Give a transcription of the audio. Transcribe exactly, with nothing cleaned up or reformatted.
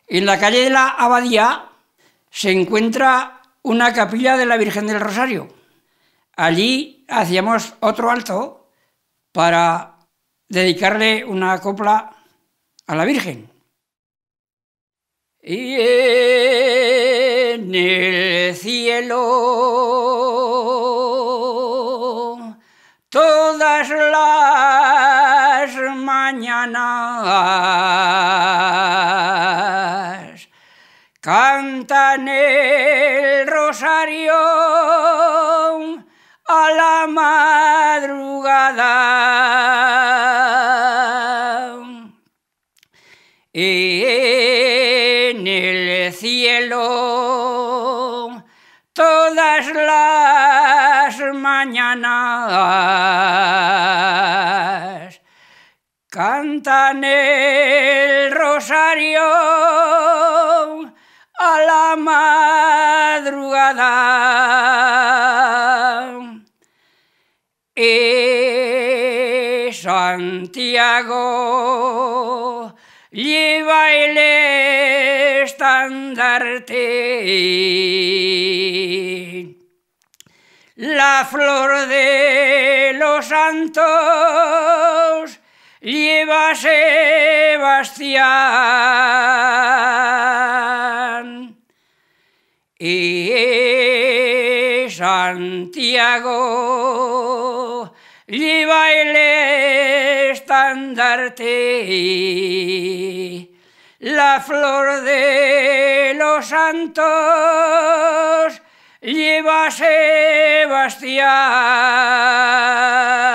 En la calle de la Abadía se encuentra una capilla de la Virgen del Rosario. Allí hacíamos otro alto para dedicarle una copla a la Virgen. Y en el cielo todas las mañanas cantan el rosario a la madrugada. En el cielo todas las mañanas cantan el rosario a la madrugada. Y Santiago lleva el estandarte, la flor de los santos lleva Sebastián. Y Santiago lleva el estandarte, la flor de los santos lleva Sebastián.